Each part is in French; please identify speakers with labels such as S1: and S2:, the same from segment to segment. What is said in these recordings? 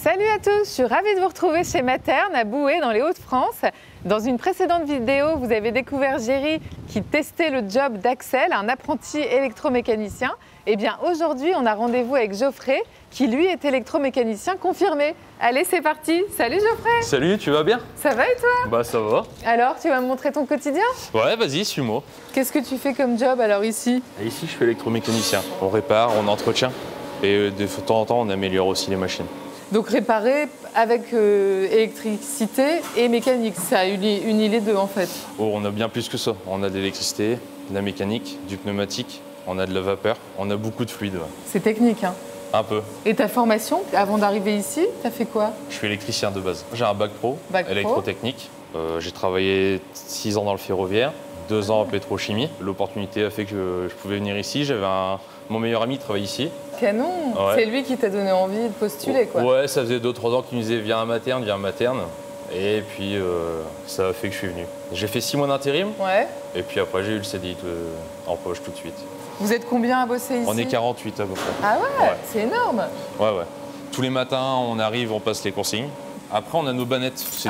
S1: Salut à tous, je suis ravie de vous retrouver chez Materne à Boué dans les Hauts-de-France. Dans une précédente vidéo, vous avez découvert Géry qui testait le job d'Axel, un apprenti électromécanicien. Et bien aujourd'hui, on a rendez-vous avec Geoffrey qui lui est électromécanicien confirmé. Allez, c'est parti. Salut Geoffrey.
S2: Salut, tu vas bien?
S1: Ça va et toi?
S2: Bah ça va.
S1: Alors, tu vas me montrer ton quotidien?
S2: Ouais, vas-y, suis-moi.
S1: Qu'est-ce que tu fais comme job alors ici?
S2: Et ici, je suis électromécanicien. On répare, on entretient et de temps en temps, on améliore aussi les machines.
S1: Donc réparer avec électricité et mécanique, ça unit les deux en fait.
S2: Oh, on a bien plus que ça. On a de l'électricité, de la mécanique, du pneumatique, on a de la vapeur, on a beaucoup de fluides. Ouais.
S1: C'est technique, hein?
S2: Un peu.
S1: Et ta formation, avant d'arriver ici, t'as fait quoi?
S2: Je suis électricien de base. J'ai un bac pro, électrotechnique. J'ai travaillé 6 ans dans le ferroviaire, 2 ans en pétrochimie. L'opportunité a fait que je pouvais venir ici. Mon meilleur ami travaille ici.
S1: Canon! Ouais. C'est lui qui t'a donné envie de postuler, quoi.
S2: Ouais, ça faisait 2-3 ans qu'il nous disait viens à Materne, viens à Materne. Et puis ça a fait que je suis venu. J'ai fait 6 mois d'intérim. Ouais. Et puis après j'ai eu le CDI en poche tout de suite.
S1: Vous êtes combien à bosser ici?
S2: On est 48 à peu près.
S1: Ah ouais, ouais. C'est énorme.
S2: Ouais. Tous les matins on arrive, on passe les consignes. Après on a nos bannettes, c'est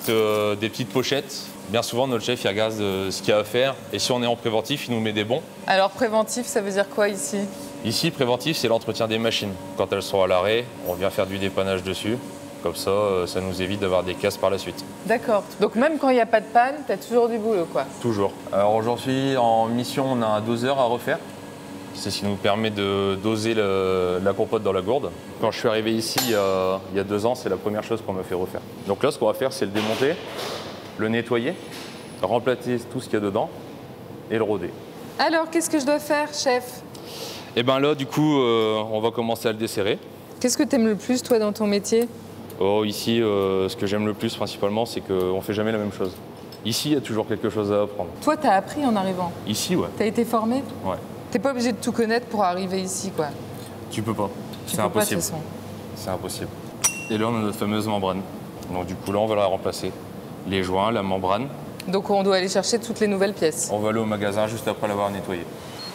S2: des petites pochettes. Bien souvent notre chef il regarde ce qu'il y a à faire. Et si on est en préventif, il nous met des bons.
S1: Alors préventif, ça veut dire quoi ici?
S2: Ici, préventif, c'est l'entretien des machines. Quand elles sont à l'arrêt, on vient faire du dépannage dessus. Comme ça, ça nous évite d'avoir des casses par la suite. D'accord.
S1: Donc même quand il n'y a pas de panne, tu as toujours du boulot, quoi?
S2: Toujours. Alors aujourd'hui, en mission, on a un doseur à refaire. C'est ce qui nous permet de doser la compote dans la gourde. Quand je suis arrivé ici il y a 2 ans, c'est la première chose qu'on m'a fait refaire. Donc là, ce qu'on va faire, c'est le démonter, le nettoyer, remplacer tout ce qu'il y a dedans et le roder.
S1: Alors, qu'est-ce que je dois faire, chef?
S2: Et bien là, du coup, on va commencer à le desserrer.
S1: Qu'est-ce que tu aimes le plus, toi, dans ton métier?
S2: Oh, ici, ce que j'aime le plus, principalement, c'est qu'on ne fait jamais la même chose. Ici, il y a toujours quelque chose à apprendre.
S1: Toi, tu as appris en arrivant? Ici, ouais. Tu as été formé?
S2: Ouais.
S1: Tu n'es pas obligé de tout connaître pour arriver ici, quoi?
S2: Tu peux pas. C'est impossible. C'est impossible. Et là, on a notre fameuse membrane. Donc du coup, là, on va la remplacer. Les joints, la membrane.
S1: Donc on doit aller chercher toutes les nouvelles pièces?
S2: On va aller au magasin juste après l'avoir nettoyé.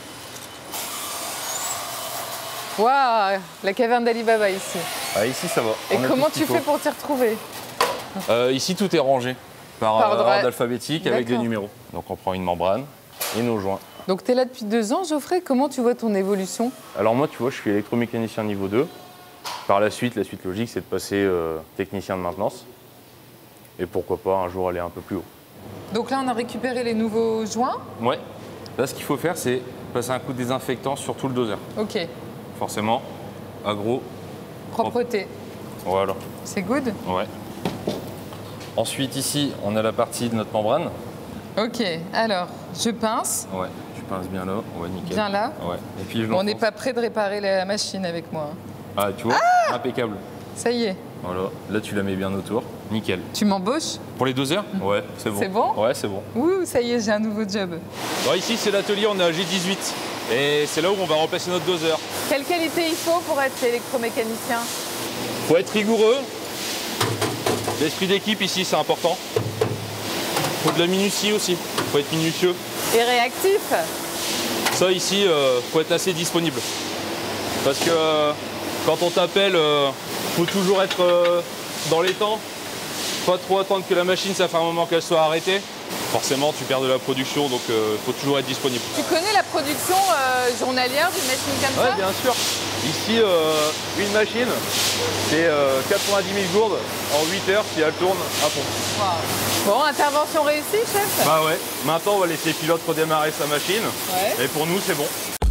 S1: Waouh, la caverne d'Ali Baba ici.
S2: Ah, ici, ça va.
S1: Et comment tu fais pour t'y retrouver?
S2: Ici, tout est rangé par ordre alphabétique avec des numéros. Donc on prend une membrane et nos joints.
S1: Donc tu es là depuis 2 ans, Geoffrey. Comment tu vois ton évolution?
S2: Alors moi, tu vois, je suis électromécanicien niveau 2. Par la suite logique, c'est de passer technicien de maintenance. Et pourquoi pas un jour aller un peu plus haut.
S1: Donc là, on a récupéré les nouveaux joints? Ouais.
S2: Là, ce qu'il faut faire, c'est passer un coup de désinfectant sur tout le doseur.
S1: Ok.
S2: Forcément, agro.
S1: Propreté.
S2: Voilà.
S1: C'est good?
S2: Ouais. Ensuite, ici, on a la partie de notre membrane.
S1: Ok, alors, je pince.
S2: Ouais, tu pinces bien là. Ouais, nickel.
S1: Bien là?
S2: Ouais. Et puis,
S1: on n'est pas prêt de réparer la machine avec moi.
S2: Ah, tu vois? Impeccable.
S1: Ça y est.
S2: Voilà, là tu la mets bien autour, nickel.
S1: Tu m'embauches?
S2: Pour les doseurs? Ouais, c'est bon.
S1: C'est bon?
S2: Ouais, c'est bon.
S1: Ouh, ça y est, j'ai un nouveau job.
S2: Bon, ici c'est l'atelier, on est à G18 et c'est là où on va remplacer notre doseur.
S1: Quelle qualité il faut pour être électromécanicien?
S2: Faut être rigoureux. L'esprit d'équipe ici c'est important. Faut de la minutie aussi, faut être minutieux.
S1: Et réactif?
S2: Ça ici, faut être assez disponible. Parce que quand on t'appelle, faut toujours être dans les temps, pas trop attendre que la machine, ça fait un moment qu'elle soit arrêtée. Forcément, tu perds de la production, donc faut toujours être disponible. Tu
S1: connais la production journalière d'une machine comme ça?
S2: Oui, bien sûr. Ici, une machine, c'est 90 000 gourdes en 8 heures si elle tourne à fond.
S1: Wow. Bon, intervention réussie, chef?
S2: Bah ouais. Maintenant, on va laisser le pilote redémarrer sa machine. Ouais. Et pour nous, c'est bon.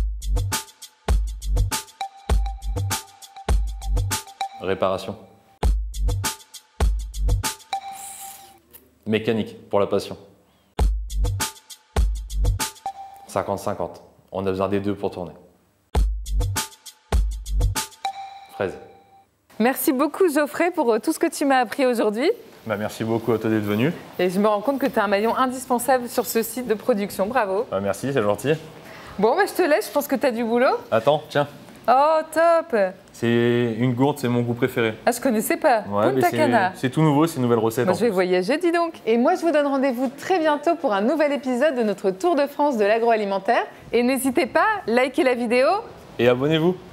S2: Réparation. Mécanique, pour la passion. 50-50. On a besoin des deux pour tourner. Fraise.
S1: Merci beaucoup Geoffrey pour tout ce que tu m'as appris aujourd'hui.
S2: Bah, merci beaucoup à toi d'être venu.
S1: Et je me rends compte que tu es un maillon indispensable sur ce site de production. Bravo.
S2: Bah, merci, c'est gentil.
S1: Bon, bah, je te laisse, je pense que tu as du boulot.
S2: Attends, tiens.
S1: Oh, top!
S2: C'est une gourde, c'est mon goût préféré.
S1: Ah, je connaissais pas.
S2: Ouais, Punta Cana. C'est tout nouveau, c'est une nouvelle recette.
S1: Moi, je vais voyager, dis donc. Et moi, je vous donne rendez-vous très bientôt pour un nouvel épisode de notre Tour de France de l'agroalimentaire. Et n'hésitez pas, likez la vidéo.
S2: Et abonnez-vous.